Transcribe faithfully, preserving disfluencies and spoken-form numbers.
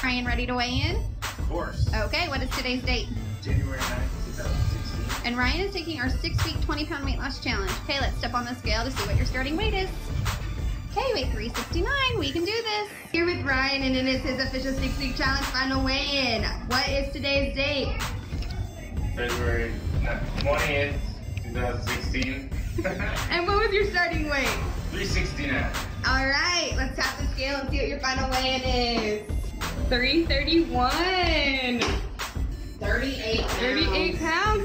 Ryan, ready to weigh in? Of course. Okay, what is today's date? January ninth, two thousand sixteen. And Ryan is taking our six-week, twenty pound weight loss challenge. Okay, let's step on the scale to see what your starting weight is. Okay, weight three sixty-nine. We can do this. Here with Ryan, and it is his official six-week challenge final weigh-in. What is today's date? February twentieth, two thousand sixteen. And what was your starting weight? three sixty-nine. All right, let's tap the scale and see what your final weigh-in is. three thirty-one. thirty-eight pounds. thirty-eight pounds.